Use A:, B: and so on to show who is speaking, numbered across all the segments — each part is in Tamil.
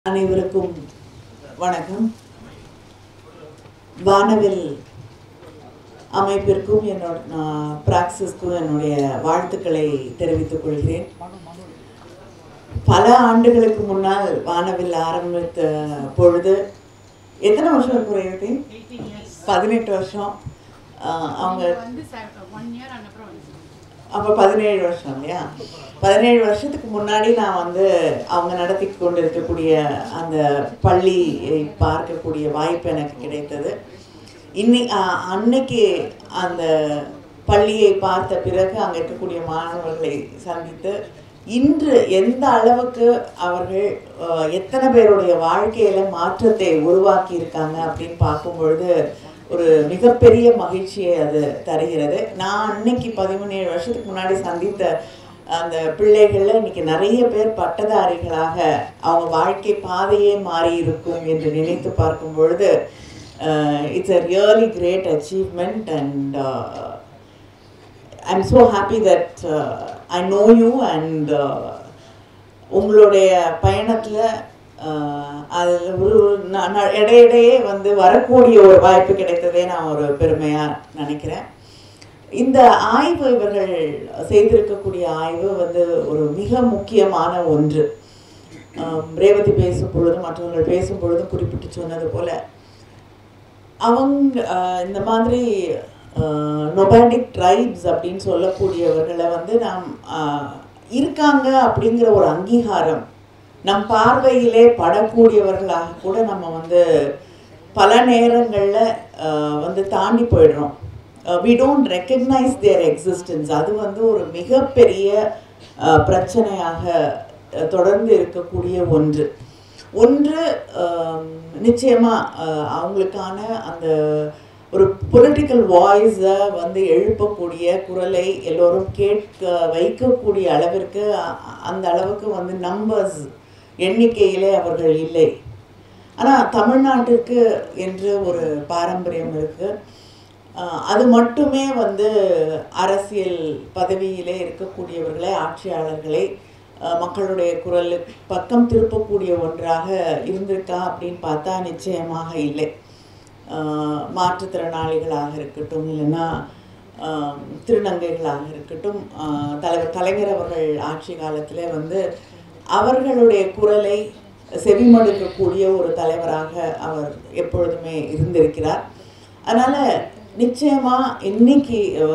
A: அனைவருக்கும் வணக்கம். வானவில் அமைப்பிற்கும் என்னோட பிராக்சிஸ்க்கும் என்னுடைய வாழ்த்துக்களை தெரிவித்துக் கொள்கிறேன். பல ஆண்டுகளுக்கு முன்னால் வானவில் ஆரம்பித்த பொழுது எத்தனை வருஷம் குறையுது? 18 வருஷம். அவங்க அப்போ 17 வருஷம் இல்லையா? 17 வருஷத்துக்கு முன்னாடி நான் அவங்க நடத்தி கொண்டு இருக்கக்கூடிய அந்த பள்ளியை பார்க்கக்கூடிய வாய்ப்பு எனக்கு கிடைத்தது. அன்னைக்கு அந்த பள்ளியை பார்த்த பிறகு அங்கே இருக்கக்கூடிய மாணவர்களை சந்தித்து இன்று எந்த அளவுக்கு அவர்கள் எத்தனை பேருடைய வாழ்க்கையில் மாற்றத்தை உருவாக்கி இருக்காங்க அப்படின்னு பார்க்கும்பொழுது ஒரு மிகப்பெரிய மகிழ்ச்சியை அது தருகிறது. நான் அன்னைக்கு 17 வருஷத்துக்கு முன்னாடி சந்தித்த அந்த பிள்ளைகளில் இன்னைக்கு நிறைய பேர் பட்டதாரிகளாக அவங்க வாழ்க்கை பாதையே மாறி இருக்கும் என்று நினைத்து பார்க்கும் பொழுது it's a really great achievement and I'm so happy that I know you and உங்களுடைய பயணத்தில் அதில் இடையிடையே வரக்கூடிய ஒரு வாய்ப்பு கிடைத்ததே நான் ஒரு பொறுமையாக நினைக்கிறேன். இந்த ஆய்வு இவர்கள் செய்திருக்கக்கூடிய ஆய்வு ஒரு மிக முக்கியமான ஒன்று. ரேவதி பேசும் பொழுதும் மற்றவர்கள் பேசும் பொழுதும் குறிப்பிட்டு சொன்னது போல அவங்க இந்த மாதிரி நொபாடிக் ட்ரைப்ஸ் அப்படின்னு சொல்லக்கூடியவர்களை நாம் இருக்காங்க அப்படிங்கிற ஒரு அங்கீகாரம் நம் பார்வையிலே படக்கூடியவர்களாக கூட நம்ம பல நேரங்களில் தாண்டி போயிடுறோம். we don't recognize their existence. அது ஒரு மிகப்பெரிய பிரச்சனையாக தொடர்ந்து இருக்கக்கூடிய ஒன்று நிச்சயமாக அவங்களுக்கான அந்த ஒரு பொலிட்டிக்கல் வாய்ஸை எழுப்பக்கூடிய குரலை எல்லோரும் கேட்க வைக்கக்கூடிய அளவிற்கு அந்த அளவுக்கு நம்பர்ஸ் எண்ணிக்கையிலே அவர்கள் இல்லை. ஆனால் தமிழ்நாட்டிற்கு என்று ஒரு பாரம்பரியம் இருக்குது. அது மட்டுமே அரசியல் பதவியிலே இருக்கக்கூடியவர்களை, ஆட்சியாளர்களை மக்களுடைய குரல் பக்கம் திருப்பக்கூடிய ஒன்றாக இருந்திருக்கா அப்படின்னு பார்த்தா நிச்சயமாக இல்லை. மாற்றுத்திறனாளிகளாக இருக்கட்டும், இல்லைன்னா திருநங்கைகளாக இருக்கட்டும், கலைஞர் அவர்கள் ஆட்சி காலத்தில் அவர்களுடைய குரலை செவிமடுக்கக்கூடிய ஒரு தலைவராக அவர் எப்பொழுதுமே இருந்திருக்கிறார். அதனால் நிச்சயமாக இன்னைக்கு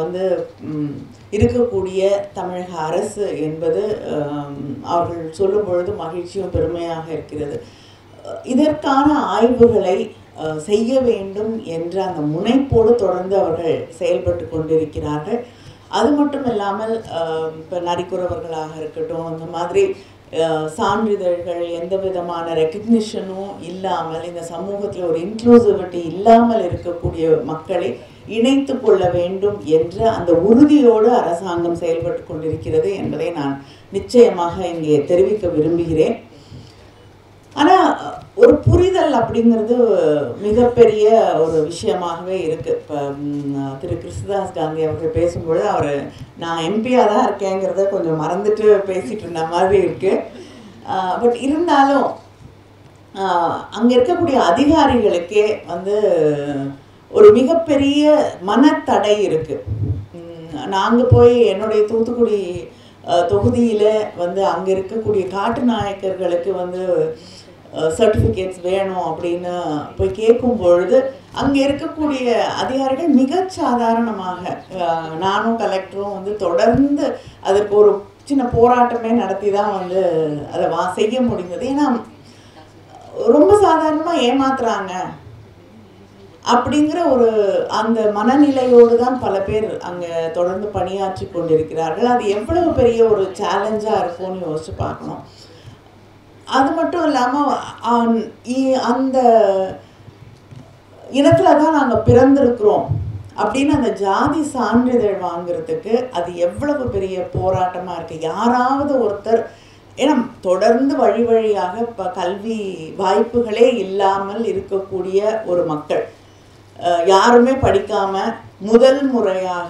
A: இருக்கக்கூடிய தமிழக அரசு என்பது அவர்கள் சொல்லும் பொழுது மகிழ்ச்சியும் பெருமையாக இருக்கிறது. இதற்கான ஆய்வுகளை செய்ய வேண்டும் என்ற அந்த முனைப்போடு தொடர்ந்து அவர்கள் செயல்பட்டு கொண்டிருக்கிறார்கள். அது மட்டும் இல்லாமல் இப்போ நரிக்குறவர்களாக இருக்கட்டும், இந்த மாதிரி சான்றிதழ்கள் எந்த விதமான ரெக்கக்னிஷனும் இல்லாமல் இந்த சமூகத்தில் ஒரு இன்க்ளூசிவிட்டி இல்லாமல் இருக்கக்கூடிய மக்களை இணைத்து கொள்ள வேண்டும் என்ற அந்த உறுதியோடு அரசாங்கம் செயல்பட்டு கொண்டிருக்கிறது என்பதை நான் நிச்சயமாக இங்கே தெரிவிக்க விரும்புகிறேன். ஆனால் ஒரு புரிதல் அப்படிங்கிறது மிகப்பெரிய ஒரு விஷயமாகவே இருக்குது. இப்போ திரு கிருஷ்ணதாஸ் காந்தி அவர்கள் பேசும்பொழுது நான் எம்பியாக தான் இருக்கேங்கிறத கொஞ்சம் மறந்துட்டு பேசிகிட்டு இருந்த மாதிரி இருக்குது. பட் இருந்தாலும் அங்கே இருக்கக்கூடிய அதிகாரிகளுக்கே ஒரு மிகப்பெரிய மனத்தடை இருக்குது. நாங்கள் போய் என்னுடைய தூத்துக்குடி தொகுதியில் அங்கே இருக்கக்கூடிய காட்டு நாயக்கர்களுக்கு சர்டிஃபிகேட்ஸ் வேணும் அப்படின்னு போய் கேட்கும் பொழுது அங்கே இருக்கக்கூடிய அதிகாரிகள் மிக சாதாரணமாக நானும் கலெக்டரும் தொடர்ந்து அதற்கு ஒரு சின்ன போராட்டமே நடத்தி தான் அதை செய்ய முடிந்தது. ஏன்னா ரொம்ப சாதாரணமாக ஏமாத்துறாங்க அப்படிங்கிற ஒரு அந்த மனநிலையோடு தான் பல பேர் அங்கே தொடர்ந்து பணியாற்றி கொண்டிருக்கிறார்கள். அது எவ்வளவு பெரிய ஒரு சேலஞ்சாக இருக்கும்னு யோசிச்சு பார்க்கணும். அது மட்டும் இல்லாமல் அந்த இனத்தில் தான் நாங்கள் பிறந்திருக்கிறோம் அப்படின்னு அந்த ஜாதி சான்றிதழ் வாங்கிறதுக்கு அது எவ்வளவு பெரிய போராட்டமாக இருக்குது. யாராவது ஒருத்தர், ஏன்னா தொடர்ந்து வழி வழியாக இப்போ கல்வி வாய்ப்புகளே இல்லாமல் இருக்கக்கூடிய ஒரு மக்கள், யாருமே படிக்காமல் முதல் முறையாக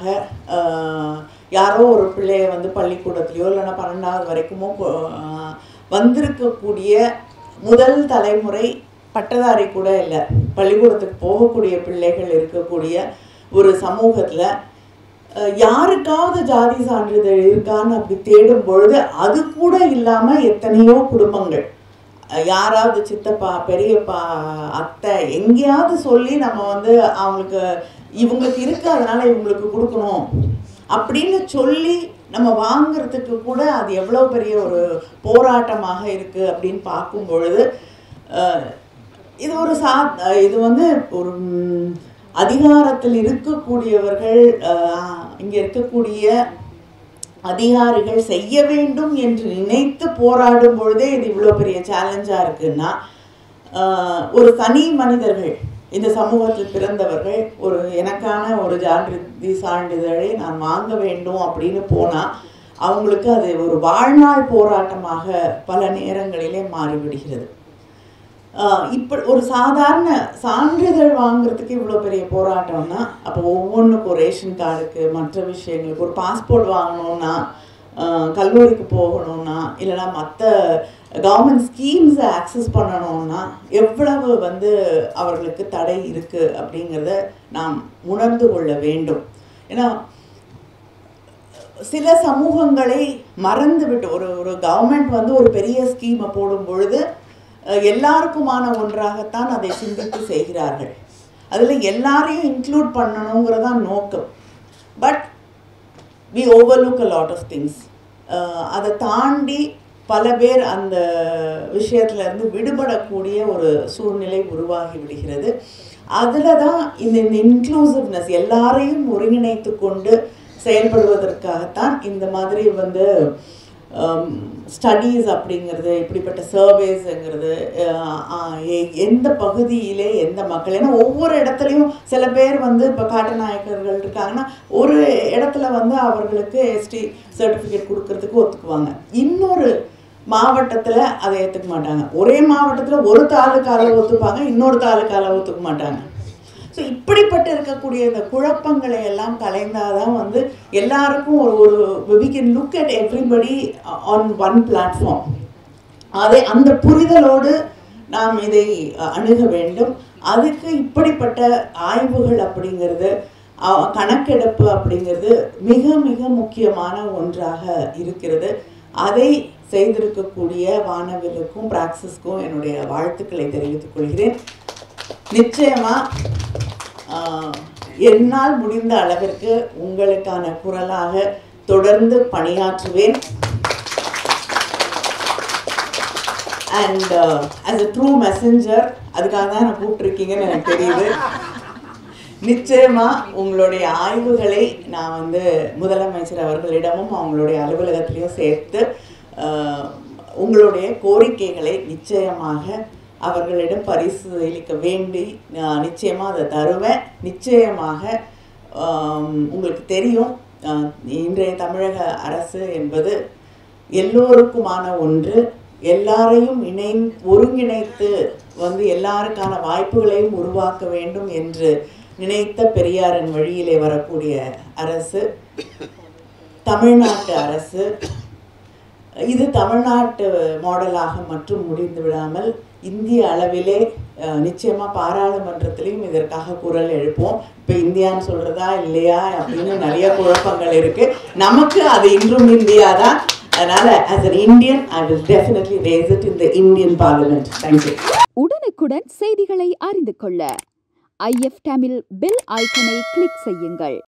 A: யாரோ ஒரு பிள்ளைய பள்ளிக்கூடத்துலையோ இல்லைன்னா 12வது வரைக்குமோ வந்திருக்கக்கூடிய முதல் தலைமுறை பட்டதாரி கூட இல்லை, பள்ளிக்கூடத்துக்கு போகக்கூடிய பிள்ளைகள் இருக்கக்கூடிய ஒரு சமூகத்தில் யாருக்காவது ஜாதி சான்றிதழ் இருக்கான்னு அப்படி தேடும் பொழுது அது கூட இல்லாமல் எத்தனையோ குடும்பங்கள், யாராவது சித்தப்பா பெரியப்பா அத்தை எங்கேயாவது சொல்லி நம்ம வந்து அவங்களுக்கு இவங்களுக்கு இருக்கு அதனால இவங்களுக்கு கொடுக்கணும் அப்படின்னு சொல்லி நம்ம வாங்கிறதுக்கு கூட அது எவ்வளோ பெரிய ஒரு போராட்டமாக இருக்குது அப்படின்னு பார்க்கும் பொழுது இது ஒரு இது வந்து ஒரு அதிகாரத்தில் இருக்கக்கூடியவர்கள், இங்கே இருக்கக்கூடிய அதிகாரிகள் செய்ய வேண்டும் என்று நினைத்து போராடும் பொழுதே இது இவ்வளோ பெரிய சேலஞ்சாக இருக்குன்னா, ஒரு தனி மனிதர்கள் இந்த சமூகத்தில் பிறந்தவர்கள் ஒரு எனக்கான ஒரு சான்றிதழை நான் வாங்க வேண்டும் அப்படின்னு போனால் அவங்களுக்கு அது ஒரு வாழ்நாள் போராட்டமாக பல நேரங்களிலே மாறிவிடுகிறது. இப்போ ஒரு சாதாரண சான்றிதழ் வாங்குறதுக்கு இவ்வளோ பெரிய போராட்டம்னா, அப்போ ஒவ்வொன்றுக்கும் ஒரு ரேஷன் கார்டுக்கு மற்ற விஷயங்களுக்கு ஒரு பாஸ்போர்ட் வாங்கணுன்னா, கல்லூரிக்கு போகணுன்னா, இல்லைனா மற்ற கவர்மெண்ட் ஸ்கீம்ஸை ஆக்சஸ் பண்ணணும்னா எவ்வளவு வந்து அவர்களுக்கு தடை இருக்குது அப்படிங்கிறத நாம் உணர்ந்து கொள்ள வேண்டும். ஏன்னா சில சமூகங்களை மறந்துவிட்டு ஒரு கவர்மெண்ட் வந்து ஒரு பெரிய ஸ்கீமை போடும் பொழுது எல்லாருக்குமான ஒன்றாகத்தான் அதை சிந்தித்து செய்கிறார்கள். அதில் எல்லாரையும் இன்க்ளூட் பண்ணணுங்கிறதான் நோக்கம். But we overlook a lot of things. அதை தாண்டி பல பேர் அந்த விஷயத்துலேருந்து விடுபடக்கூடிய ஒரு சூழ்நிலை உருவாகி விடுகிறது. அதில் தான் இந்த இன்க்ளூசிவ்னஸ் எல்லாரையும் ஒருங்கிணைத்து கொண்டு செயல்படுவதற்காகத்தான் இந்த மாதிரி வந்து ஸ்டடீஸ் அப்படிங்கிறது, இப்படிப்பட்ட சர்வேஸுங்கிறது, எந்த பகுதியிலே எந்த மக்கள், ஏன்னா ஒவ்வொரு இடத்துலையும் சில பேர் வந்து இப்போ காட்டுநாயக்கர்கள் இருக்காங்கன்னா ஒரு இடத்துல வந்து அவர்களுக்கு எஸ்டி சர்டிஃபிகேட் கொடுக்கறதுக்கு ஒத்துக்குவாங்க, இன்னொரு மாவட்டத்தில் அதை ஏற்றுக்க மாட்டாங்க. ஒரே மாவட்டத்தில் ஒரு தாலுக்காவில் ஒத்துப்பாங்க, இன்னொரு தாலுக்காவில் ஒத்துக்க மாட்டாங்க. ஸோ இப்படிப்பட்டு இருக்கக்கூடிய இந்த குழப்பங்களை எல்லாம் கலைந்தாதான் வந்து எல்லாருக்கும் ஒரு we can look at everybody on one platform. அந்த புரிதலோடு நாம் இதை அணுக வேண்டும். அதுக்கு இப்படிப்பட்ட ஆய்வுகள் அப்படிங்கிறது, கணக்கெடுப்பு அப்படிங்கிறது மிக மிக முக்கியமான ஒன்றாக இருக்கிறது. அதை செய்திருக்கக்கூடிய வானவிலுக்கும் பிராக்சிஸ்க்கும் என்னுடைய வாழ்த்துக்களை தெரிவித்துக் கொள்கிறேன். நிச்சயமாக என்னால் முடிந்த அளவிற்கு உங்களுக்கான குரலாக தொடர்ந்து பணியாற்றுவேன். And as a true messenger, அதுக்காக தான் நான் கூப்பிட்டுருக்கீங்கன்னு எனக்கு தெரியுது. நிச்சயமாக உங்களுடைய ஆய்வுகளை நான் வந்து முதலமைச்சர் அவர்களிடமும் அவங்களுடைய அலுவலகத்திலையும் சேர்த்து உங்களுடைய கோரிக்கைகளை நிச்சயமாக அவர்களிடம் பரிசீலிக்க வேண்டி நிச்சயமாக அதை தருவேன். நிச்சயமாக உங்களுக்கு தெரியும், இன்றைய தமிழக அரசு என்பது எல்லோருக்குமான ஒன்று. எல்லாரையும் ஒருங்கிணைத்து வந்து எல்லாருக்கான வாய்ப்புகளையும் உருவாக்க வேண்டும் என்று நினைத்த பெரியாரின் வழியிலே வரக்கூடிய அரசு தமிழ்நாட்டு அரசு. இது தமிழ்நாட்டு மாடலாக மட்டும் முடிந்து விடாமல் இந்திய அளவிலே நிச்சயமாக பாராளுமன்றத்திலையும் இதற்காக குரல் எழுப்போம். இப்போ இந்தியான்னு சொல்கிறதா இல்லையா அப்படின்னு நிறைய குழப்பங்கள் இருக்குது. நமக்கு அது இன்றும் இந்தியா தான். அதனால் as an Indian I will definitely raise it in the Indian Parliament. Thank you.
B: உடனுக்குடன் செய்திகளை அறிந்து கொள்ள IF Tamil பெல் ஐகானை கிளிக் செய்யுங்கள்.